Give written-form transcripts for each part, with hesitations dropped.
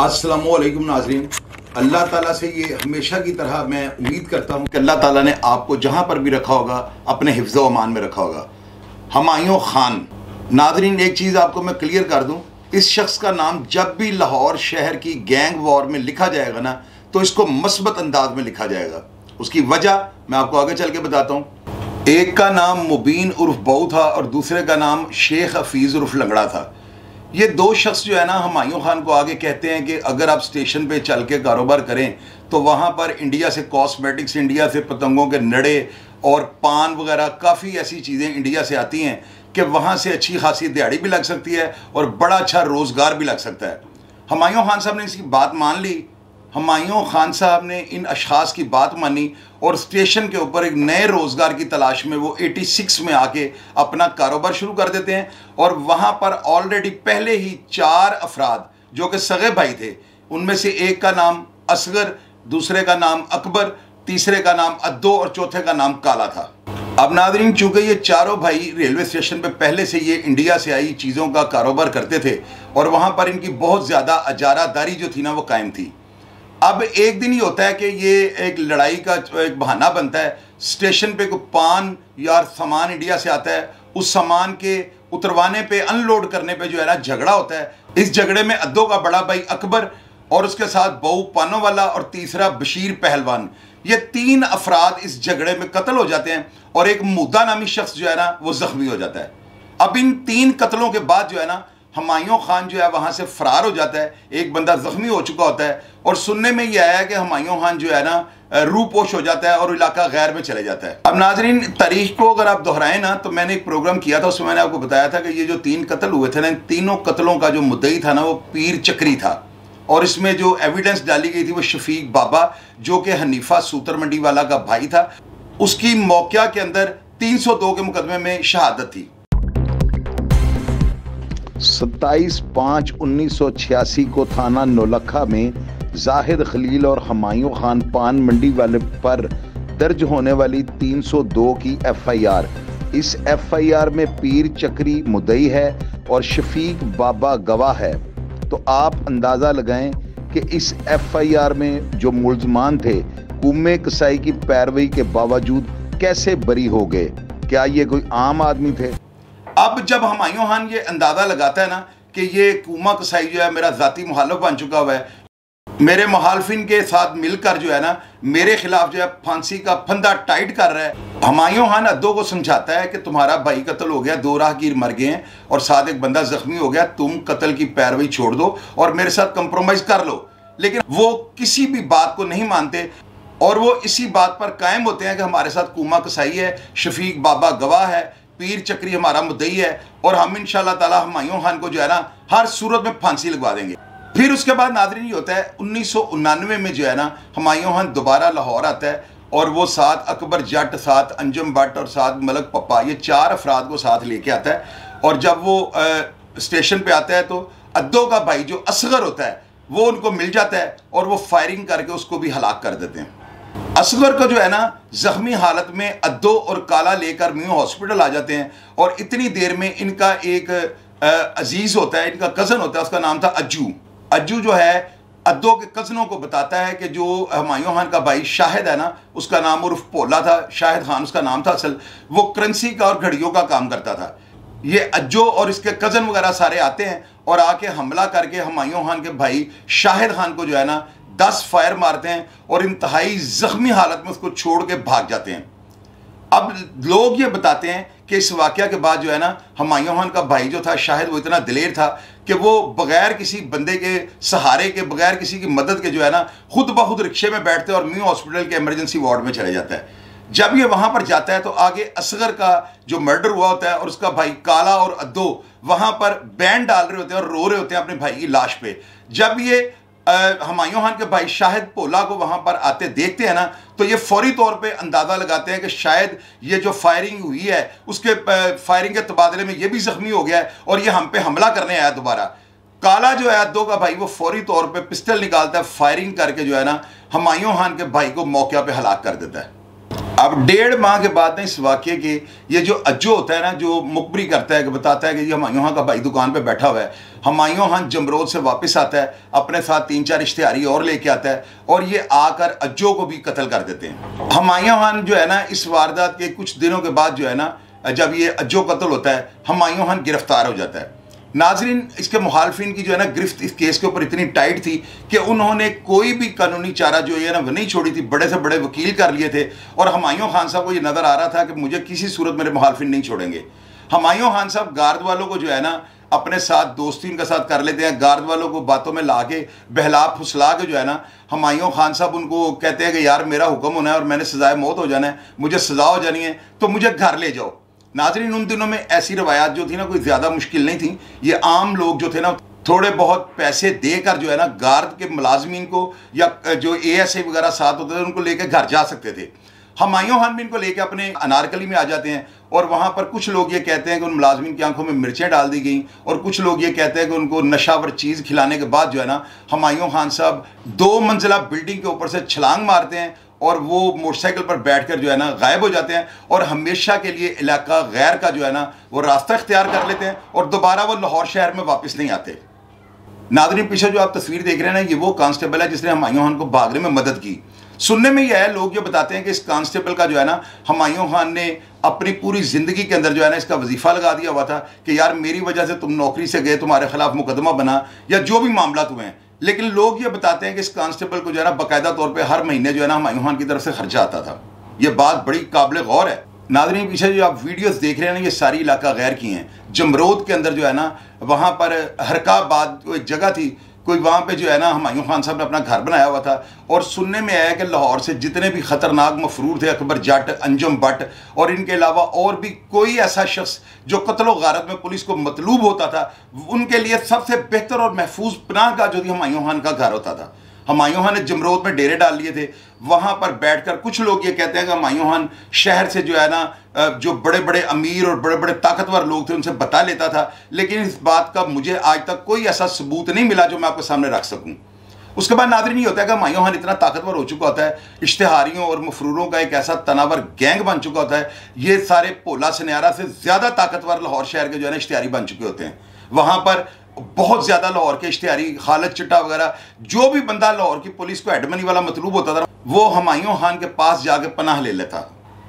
अस्सलामुअलैकुम नाज़रीन, अल्लाह ताला से ये हमेशा की तरह मैं उम्मीद करता हूँ कि अल्लाह ताला ने आपको जहाँ पर भी रखा होगा अपने हिफ्ज़ व अमान में रखा होगा। हुमायूं खान। नाज़रीन, एक चीज़ आपको मैं क्लियर कर दूँ, इस शख्स का नाम जब भी लाहौर शहर की गैंग वॉर में लिखा जाएगा ना, तो इसको मस्बत अंदाज में लिखा जाएगा। उसकी वजह मैं आपको आगे चल के बताता हूँ। एक का नाम मुबीन उर्फ बऊ था और दूसरे का नाम शेख हफीज़ उर्फ लंगड़ा था। ये दो शख्स जो है ना, हुमायूं खान को आगे कहते हैं कि अगर आप स्टेशन पे चल के कारोबार करें तो वहाँ पर इंडिया से कॉस्मेटिक्स, इंडिया से पतंगों के नड़े और पान वगैरह काफ़ी ऐसी चीज़ें इंडिया से आती हैं कि वहाँ से अच्छी खासी दिहाड़ी भी लग सकती है और बड़ा अच्छा रोज़गार भी लग सकता है। हुमायूं खान साहब ने इसकी बात मान ली। हुमायूं खान साहब ने इन अशखास की बात मानी और स्टेशन के ऊपर एक नए रोज़गार की तलाश में वो 86 में आके अपना कारोबार शुरू कर देते हैं। और वहाँ पर ऑलरेडी पहले ही 4 अफराद जो कि सगे भाई थे, उनमें से एक का नाम असगर, दूसरे का नाम अकबर, तीसरे का नाम अद्दो और चौथे का नाम काला था। अब नाज़रीन, चूँकि ये चारों भाई रेलवे स्टेशन पे पहले से ये इंडिया से आई चीज़ों का कारोबार करते थे और वहाँ पर इनकी बहुत ज़्यादा अजारादारी जो थी ना वो कायम थी। अब एक दिन ही होता है कि ये एक लड़ाई का एक बहाना बनता है। स्टेशन पे कोई पान या सामान इंडिया से आता है, उस सामान के उतरवाने पे, अनलोड करने पे जो है ना झगड़ा होता है। इस झगड़े में अद्दो का बड़ा भाई अकबर और उसके साथ बऊ पानों वाला और तीसरा बशीर पहलवान, ये 3 अफराद इस झगड़े में कत्ल हो जाते हैं और एक मुद्दा नामी शख्स जो है ना वो जख्मी हो जाता है। अब इन 3 कत्लों के बाद जो है ना हुमायूं खान जो है वहाँ से फरार हो जाता है। एक बंदा ज़ख्मी हो चुका होता है और सुनने में ये आया कि हुमायूं खान जो है ना रूपोश हो जाता है और इलाका गैर में चले जाता है। अब नाजरीन, तारीख को अगर आप दोहराएं ना, तो मैंने एक प्रोग्राम किया था, उसमें मैंने आपको बताया था कि ये जो 3 कत्ल हुए थे ना, इन तीनों कत्लों का जो मुद्दई था ना वो पीर चक्री था। और इसमें जो एविडेंस डाली गई थी वो शफीक बाबा, जो कि हनीफा सूतर मंडी वाला का भाई था, उसकी मौक़ा के अंदर 302 के मुकदमे में शहादत थी। 27/5/1986 को थाना नौलखा में जाहिद खलील और हुमायूं खान पान मंडी वाले पर दर्ज होने वाली 302 की FIR। इस FIR में पीर चक्री मुद्दई है और शफीक बाबा गवाह है। तो आप अंदाज़ा लगाएं कि इस FIR में जो मुल्ज़मान थे उम्मे कसाई की पैरवी के बावजूद कैसे बरी हो गए। क्या ये कोई आम आदमी थे? अब जब हुमायूं खान ये अंदाज़ा लगाता है ना कि ये कुमा कसाई जो है मेरा ज़ाती मुखालिफ बन चुका हुआ है, मेरे मुखालिफिन के साथ मिलकर जो है ना मेरे खिलाफ जो है फांसी का फंदा टाइट कर रहा है, हुमायूं खान अद्दो को समझाता है कि तुम्हारा भाई कत्ल हो गया, 2 राहगीर मर गए हैं और साथ एक बंदा जख्मी हो गया, तुम कत्ल की पैरवी छोड़ दो और मेरे साथ कंप्रोमाइज़ कर लो। लेकिन वो किसी भी बात को नहीं मानते और वो इसी बात पर कायम होते हैं कि हमारे साथ कुमा कसाई है, शफीक बाबा गवाह है, पीर चक्री हमारा मुद्दई है और हम इंशाअल्लाह ताला हुमायूं खान को जो है ना हर सूरत में फांसी लगवा देंगे। फिर उसके बाद नाज़रीन ये होता है 1999 में जो है ना हुमायूं खान दोबारा लाहौर आता है और वो साथ अकबर जट, साथ अंजुम भट्ट और साथ मलक पप्पा, ये 4 अफराद को साथ लेके आता है। और जब वो स्टेशन पे आता है तो अद्दो का भाई जो असगर होता है वो उनको मिल जाता है और वो फायरिंग करके उसको भी हलाक कर देते हैं। असगर को जो है ना जख्मी हालत में अद्दो और काला लेकर म्यू हॉस्पिटल आ जाते हैं और इतनी देर में इनका एक अजीज होता है, इनका कज़न होता है, उसका नाम था अज्जू। अज्जू जो है अद्दो के कज़नों को बताता है कि जो हुमायूं खान का भाई शाहिद है ना, उसका नाम उर्फ पोला था, शाहिद खान उसका नाम था असल, वो करेंसी का और घड़ियों का काम करता था। ये अज्जो और इसके कज़न वगैरह सारे आते हैं और आके हमला करके हुमायूं खान के भाई शाहिद खान को जो है ना 10 फायर मारते हैं और इंतहाई ज़ख्मी हालत में उसको छोड़ के भाग जाते हैं। अब लोग ये बताते हैं कि इस वाक़या के बाद जो है ना हुमायूं खान का भाई जो था शाहिद, वो इतना दिलेर था कि वो बग़ैर किसी बंदे के सहारे के, बग़ैर किसी की मदद के जो है ना खुद ब खुद रिक्शे में बैठते और म्यू हॉस्पिटल के इमरजेंसी वार्ड में चले जाता है। जब ये वहाँ पर जाता है तो आगे असगर का जो मर्डर हुआ होता है और उसका भाई काला और अद्दो वहाँ पर बैंड डाल रहे होते हैं और रो रहे होते हैं अपने भाई की लाश पे। जब ये हुमायूं खान के भाई शाहिद पोला को वहां पर आते देखते हैं ना, तो ये फौरी तौर पे अंदाज़ा लगाते हैं कि शायद ये जो फायरिंग हुई है उसके फायरिंग के तबादले में ये भी जख्मी हो गया है और ये हम पे हमला करने आया दोबारा। काला जो है अद्दो का भाई, वो फौरी तौर पे पिस्टल निकालता है, फायरिंग करके जो है ना हुमायूं खान के भाई को मौके पे हलाक कर देता है। अब 1.5 माह के बाद इस वाक़े के ये जो अज्जो होता है ना, जो मुखबरी करता है कि बताता है कि जी हुमायूं खां का भाई दुकान पे बैठा हुआ है, हुमायूं खां जमरोद से वापस आता है, अपने साथ 3-4 इश्तिहारी और लेके आता है और ये आकर अज्जो को भी कत्ल कर देते हैं। हुमायूं खां जो है ना, इस वारदात के कुछ दिनों के बाद जो है ना, जब ये अज्जो कत्ल होता है, हुमायूं खां गिरफ्तार हो जाता है। नाजरीन, इसके मुखालफिन की जो है ना गिरफ्त इस केस के ऊपर इतनी टाइट थी कि उन्होंने कोई भी कानूनी चारा जो है ना वो नहीं छोड़ी थी, बड़े से बड़े वकील कर लिए थे और हुमायूं खान साहब को ये नज़र आ रहा था कि मुझे किसी सूरत मेरे मुखालफिन नहीं छोड़ेंगे। हुमायूं खान साहब गार्ड वालों को जो है ना अपने साथ दोस्ती उनके साथ कर लेते हैं, गार्ड वालों को बातों में ला के बहला फुसला के जो है ना हुमायूं खान साहब उनको कहते हैं कि यार मेरा हुक्म होना है और मैंने सजाए मौत हो जाना है, मुझे सजा हो जानी है तो मुझे घर ले जाओ। नाज़रीन, उन दिनों में ऐसी रवायात जो थी ना कोई ज़्यादा मुश्किल नहीं थी। ये आम लोग जो थे ना थोड़े बहुत पैसे देकर जो है ना गार्ड के मुलाजमीन को या जो ASI वगैरह साथ होते थे उनको लेकर घर जा सकते थे। हुमायूं खान भी इनको लेकर अपने अनारकली में आ जाते हैं और वहाँ पर कुछ लोग ये कहते हैं कि उन मुलाजमीन की आंखों में मिर्चें डाल दी गई और कुछ लोग ये कहते हैं कि उनको नशावर चीज़ खिलाने के बाद जो है ना हुमायूं खान साहब 2 मंजिला बिल्डिंग के ऊपर से छलांग मारते हैं और वो मोटरसाइकिल पर बैठकर जो है ना गायब हो जाते हैं और हमेशा के लिए इलाका गैर का जो है ना वो रास्ता इख्तियार कर लेते हैं और दोबारा वो लाहौर शहर में वापस नहीं आते। नाज़रीन, पीछे जो आप तस्वीर देख रहे हैं ना, ये वो कांस्टेबल है जिसने हुमायूं खान को भागने में मदद की। सुनने में यह है, लोग ये बताते हैं कि इस कांस्टेबल का जो है ना हुमायूं खान ने अपनी पूरी ज़िंदगी के अंदर जो है ना इसका वजीफ़ा लगा दिया हुआ था कि यार मेरी वजह से तुम नौकरी से गए, तुम्हारे खिलाफ मुकदमा बना या जो भी मामला हुए हैं। लेकिन लोग ये बताते हैं कि इस कांस्टेबल को जो है ना बाकायदा तौर पे हर महीने जो है ना हुमायूं खान की तरफ से खर्चा आता था। ये बात बड़ी काबिल गौर है। नाज़रीन, पीछे जो आप वीडियोस देख रहे हैं ना, ये सारी इलाका गैर की हैं। जमरोद के अंदर जो है ना वहाँ पर हरकाबाद कोई जगह थी, कोई वहाँ पे जो है ना हुमायूं खान साहब ने अपना घर बनाया हुआ था और सुनने में आया कि लाहौर से जितने भी ख़तरनाक मफरूर थे, अकबर जट, अंजुम भट्ट और इनके अलावा और भी कोई ऐसा शख्स जो कत्ल गारत में पुलिस को मतलूब होता था, उनके लिए सबसे बेहतर और महफूज पनाह का जो थी हुमायूं खान का घर होता था। हुमायूं खान ने जमरोद में डेरे डाल लिए थे, वहाँ पर बैठकर कुछ लोग ये कहते हैं कि हुमायूं खान शहर से जो है ना जो बड़े बड़े अमीर और बड़े बड़े ताकतवर लोग थे उनसे बता लेता था, लेकिन इस बात का मुझे आज तक कोई ऐसा सबूत नहीं मिला जो मैं आपके सामने रख सकूँ। उसके बाद नाज़रीन ये होता है कि हुमायूं खान इतना ताकतवर हो चुका होता है, इश्तिहारियों और मफरूरों का एक ऐसा तनावर गैंग बन चुका होता है, ये सारे पोला सन्यारा से ज़्यादा ताकतवर लाहौर शहर के जो है ना इश्तिहारी बन चुके होते हैं। वहाँ पर बहुत ज़्यादा लाहौर के इश्तिहारी, खालिद चिट्टा वगैरह, जो भी बंदा लाहौर की पुलिस को एडमनी वाला मतलूब होता था वो हुमायूं खान के पास जाके पनाह ले लेता।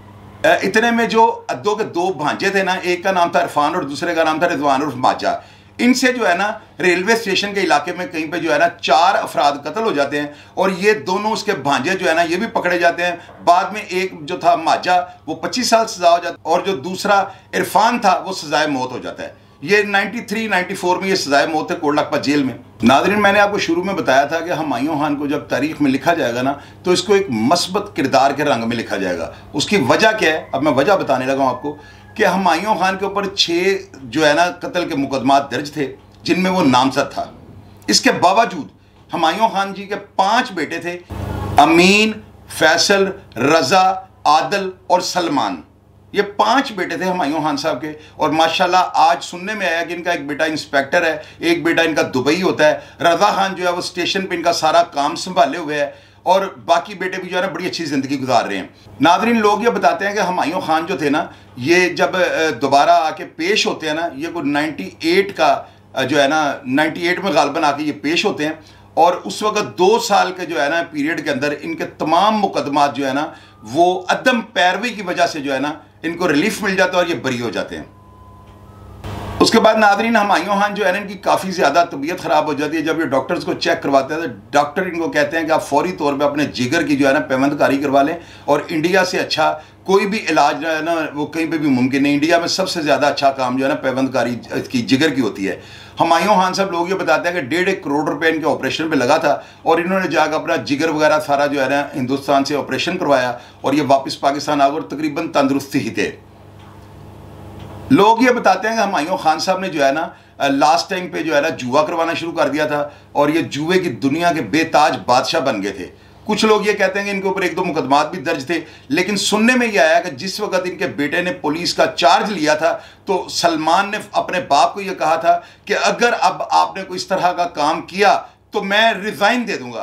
इतने में जो अद्दो के 2 भांजे थे ना, एक का नाम था इरफान और दूसरे का नाम था रिजवान उर्फ माजा, इनसे जो है ना रेलवे स्टेशन के इलाके में कहीं पे जो है ना 4 अफराद कत्ल हो जाते हैं और ये दोनों उसके भांजे जो है ना ये भी पकड़े जाते हैं। बाद में एक जो था माजा वो 25 साल सजा हो जाता है और जो दूसरा इरफान था वो सजाए मौत हो जाता है। ये 93-94 में ये सजाए मौत है कोट लखपत जेल में। नाज़रीन, मैंने आपको शुरू में बताया था कि हुमायूं खान को जब तारीख में लिखा जाएगा ना तो इसको एक मस्बत किरदार के रंग में लिखा जाएगा। उसकी वजह क्या है, अब मैं वजह बताने लगा हूँ आपको कि हुमायूं खान के ऊपर 6 जो है ना कत्ल के मुकदमात दर्ज थे जिनमें वो नामजद था। इसके बावजूद हुमायूं खान जी के 5 बेटे थे, अमीन, फैसल, रज़ा, आदल और सलमान। ये 5 बेटे थे हुमायूं खान साहब के और माशाल्लाह आज सुनने में आया कि इनका एक बेटा इंस्पेक्टर है, एक बेटा इनका दुबई होता है। रज़ा खान जो है वो स्टेशन पे इनका सारा काम संभाले हुए है और बाकी बेटे भी जो है ना बड़ी अच्छी ज़िंदगी गुजार रहे हैं। नाज़रीन, लोग ये बताते हैं कि हुमायूं खान जो थे ना ये जब दोबारा आके पेश होते हैं ना, ये कोई 98 का जो है ना 98 में गालबन आके ये पेश होते हैं और उस वक्त 2 साल के जो है ना पीरियड के अंदर इनके तमाम मुकदमात जो है ना वो अदम पैरवी की वजह से जो है ना इनको रिलीफ मिल जाता है और ये बरी हो जाते हैं। उसके बाद नाज़रीन हुमायूं खान जो है ना इनकी काफ़ी ज़्यादा तबीयत ख़राब हो जाती है। जब ये डॉक्टर्स को चेक करवाते हैं तो डॉक्टर इनको कहते हैं कि आप फौरी तौर पे अपने जिगर की जो है ना पेवंदकारी करवा लें और इंडिया से अच्छा कोई भी इलाज जो है ना वो कहीं पे भी मुमकिन नहीं। इंडिया में सबसे ज़्यादा अच्छा काम जो है ना पेवंदकारी की जिगर की होती है। हुमायूं खान साहब लोग ये बताते हैं कि 1.5 करोड़ रुपए इनके ऑपरेशन पे लगा था और इन्होंने जाकर अपना जिगर वगैरह सारा जो है ना हिंदुस्तान से ऑपरेशन करवाया और ये वापस पाकिस्तान आ गए और तकरीबन तंदुरुस्ती ही थे। लोग ये बताते हैं कि हुमायूं खान साहब ने जो है ना लास्ट टाइम पे जो है ना जुआ करवाना शुरू कर दिया था और ये जुए की दुनिया के बेताज बादशाह बन गए थे। कुछ लोग ये कहते हैं कि इनके ऊपर 1-2 मुकदमात भी दर्ज थे, लेकिन सुनने में यह आया कि जिस वक्त इनके बेटे ने पुलिस का चार्ज लिया था तो सलमान ने अपने बाप को यह कहा था कि अगर अब आपने कोई इस तरह का काम किया तो मैं रिजाइन दे दूंगा।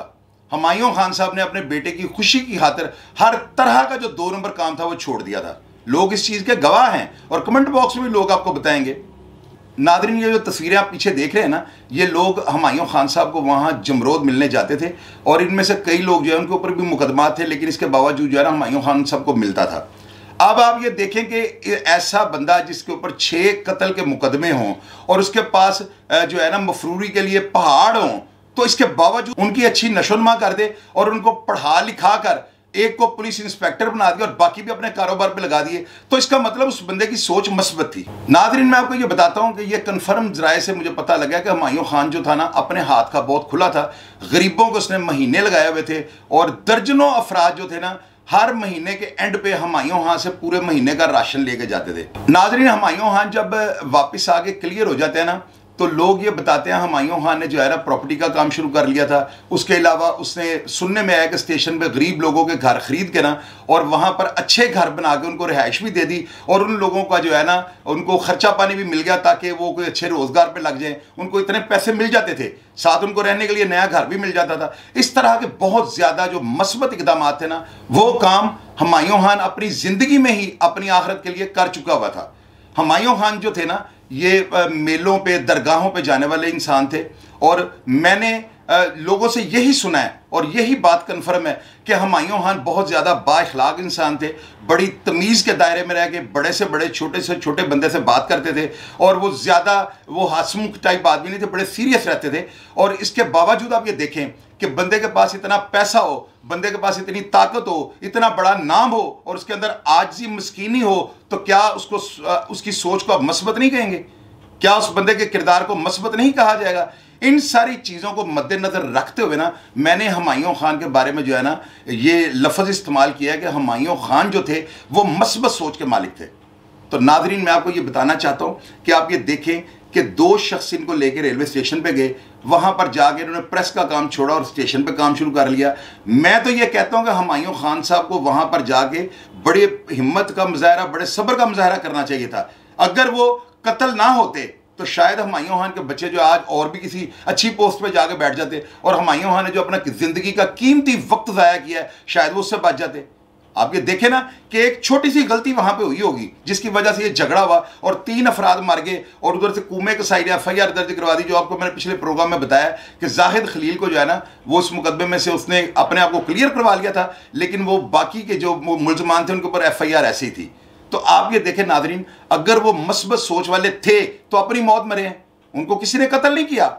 हुमायूं खान साहब ने अपने बेटे की खुशी की खातिर हर तरह का जो 2 नंबर काम था वो छोड़ दिया था। लोग इस चीज़ के गवाह हैं और कमेंट बॉक्स में भी लोग आपको बताएंगे। नादरीन, ये जो तस्वीरें आप पीछे देख रहे हैं ना, ये लोग हुमायूं खान साहब को वहाँ जमरोद मिलने जाते थे और इनमें से कई लोग जो है उनके ऊपर भी मुकदमा थे, लेकिन इसके बावजूद जो है ना हुमायूं खान साहब को मिलता था। अब आप ये देखें कि ऐसा बंदा जिसके ऊपर 6 कत्ल के मुकदमे हों और उसके पास जो है ना मफरूरी के लिए पहाड़ हों, तो इसके बावजूद उनकी अच्छी नशोनुमा कर दे और उनको पढ़ा लिखा कर एक को पुलिस इंस्पेक्टर बना दिया और बाकी भी अपने कारोबार पे लगा दिए, तो इसका मतलब उस बंदे की सोच मस्बत थी। नादरीन, मैं आपको ये बताता हूं कि ये कन्फर्म जराए से मुझे पता लगा कि हुमायूं खान जो था ना अपने हाथ का बहुत खुला था। गरीबों को उसने महीने लगाए हुए थे और दर्जनों अफराद जो थे ना हर महीने के एंड पे हुमायूं खान से पूरे महीने का राशन लेके जाते थे। नादरीन, हुमायूं खान जब वापस आके क्लियर हो जाते हैं ना तो लोग ये बताते हैं हुमायूं खान ने जो है ना प्रॉपर्टी का काम शुरू कर लिया था। उसके अलावा उसने सुनने में आया कि स्टेशन पे गरीब लोगों के घर खरीद के ना और वहाँ पर अच्छे घर बना के उनको रिहाइश भी दे दी और उन लोगों का जो है ना उनको खर्चा पानी भी मिल गया ताकि वो कोई अच्छे रोज़गार पे लग जाए। उनको इतने पैसे मिल जाते थे, साथ उनको रहने के लिए नया घर भी मिल जाता था। इस तरह के बहुत ज़्यादा जो मस्बत इकदाम थे ना, वो काम हुमायूं खान अपनी ज़िंदगी में ही अपनी आखिरत के लिए कर चुका हुआ था। हुमायूं खान जो थे ना ये मेलों पे दरगाहों पे जाने वाले इंसान थे और मैंने लोगों से यही सुना है और यही बात कन्फर्म है कि हुमायूं खान बहुत ज़्यादा बाइखलाक इंसान थे। बड़ी तमीज़ के दायरे में रह के बड़े से बड़े छोटे से छोटे बंदे से बात करते थे और वो ज़्यादा वो हंसमुख टाइप आदमी नहीं थे, बड़े सीरियस रहते थे। और इसके बावजूद आप ये देखें कि बंदे के पास इतना पैसा हो, बंदे के पास इतनी ताकत हो, इतना बड़ा नाम हो और उसके अंदर आजिज़ी मस्कीनी हो, तो क्या उसको उसकी सोच को आप मस्बत नहीं कहेंगे? क्या उस बंदे के किरदार को मस्बत नहीं कहा जाएगा? इन सारी चीज़ों को मद्देनज़र रखते हुए ना मैंने हुमायूं खान के बारे में जो है ना ये लफ्ज़ इस्तेमाल किया है कि हुमायूं खान जो थे वो मस्बत सोच के मालिक थे। तो नादरीन, मैं आपको ये बताना चाहता हूँ कि आप ये देखें कि 2 शख्स इनको लेके रेलवे स्टेशन पे गए, वहाँ पर जाके इन्होंने प्रेस का काम छोड़ा और स्टेशन पे काम शुरू कर लिया। मैं तो ये कहता हूँ कि हुमायूं खान साहब को वहाँ पर जाके बड़े हिम्मत का मुजाहरा, बड़े सब्र का मुजाहरा करना चाहिए था। अगर वो कत्ल ना होते तो शायद हुमायूं खान के बच्चे जो आज और भी किसी अच्छी पोस्ट पे जाके बैठ जाते और हुमायूं खान ने जो अपना ज़िंदगी का कीमती वक्त ज़ाया किया है शायद वो उससे बच जाते। आप ये देखें ना कि एक छोटी सी गलती वहां पे हुई होगी जिसकी वजह से ये झगड़ा हुआ और 3 अफराद मर गए और उधर से कूमे के साइड FIR दर्ज करवा दी, जो आपको मैंने पिछले प्रोग्राम में बताया कि जाहिद खलील को जो है ना वो उस मुकदमे में से उसने अपने आप को क्लियर करवा लिया था, लेकिन वो बाकी के जो मुलजमान थे उनके ऊपर FIR ऐसे ही थी। तो आप ये देखें नादरीन, अगर वो मस्बत सोच वाले थे तो अपनी मौत मरे हैं, उनको किसी ने कत्ल नहीं किया।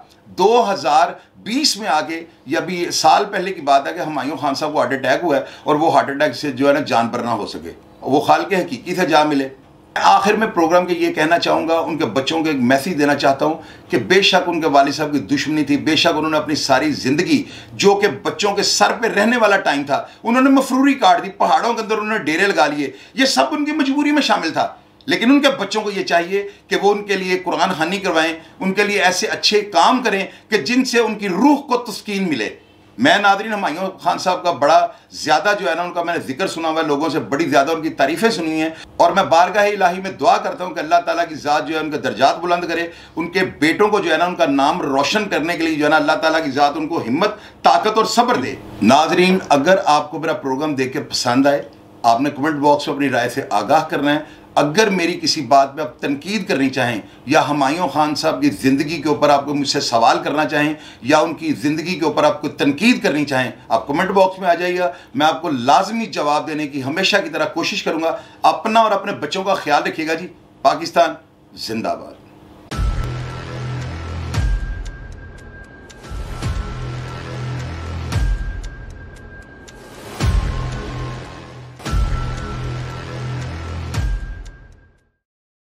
2020 में आगे या अभी साल पहले की बात है कि हुमायूं खान साहब को हार्ट अटैक हुआ है और वो हार्ट अटैक से जो है ना जान पर ना हो सके, वो खालिक हकीकी से जा मिले। आखिर में प्रोग्राम के ये कहना चाहूँगा, उनके बच्चों को एक मैसेज देना चाहता हूँ कि बेशक उनके वालिद साहब की दुश्मनी थी, बेशक उन्होंने अपनी सारी ज़िंदगी जो कि बच्चों के सर पे रहने वाला टाइम था उन्होंने मफरूरी काट दी, पहाड़ों के अंदर उन्होंने डेरे लगा लिए, ये सब उनकी मजबूरी में शामिल था। लेकिन उनके बच्चों को ये चाहिए कि वो उनके लिए कुरान खानी करवाएं, उनके लिए ऐसे अच्छे काम करें कि जिनसे उनकी रूह को तस्कीन मिले। मैं नादरीन हुमायूं खान साहब का बड़ा ज़्यादा जो है ना उनका मैंने जिक्र सुना हुआ है, लोगों से बड़ी ज़्यादा उनकी तारीफ़ें सुनी हैं और मैं बारगाह इलाही में दुआ करता हूँ कि अल्लाह ताला की ज़ात जो है उनके दर्जात बुलंद करे, उनके बेटों को जो है ना उनका नाम रोशन करने के लिए जो है ना अल्लाह ताला की ज़ात उनको हिम्मत, ताकत और सब्र दे। नादरीन, अगर आपको मेरा प्रोग्राम देख के पसंद आए, आपने कमेंट बॉक्स में अपनी राय से आगाह करना है। अगर मेरी किसी बात पे आप तनकीद करनी चाहें या हुमायूं खान साहब की ज़िंदगी के ऊपर आपको मुझसे सवाल करना चाहें या उनकी ज़िंदगी के ऊपर आपको तनकीद करनी चाहें, आप कमेंट बॉक्स में आ जाइएगा। मैं आपको लाजमी जवाब देने की हमेशा की तरह कोशिश करूँगा। अपना और अपने बच्चों का ख्याल रखिएगा जी। पाकिस्तान जिंदाबाद।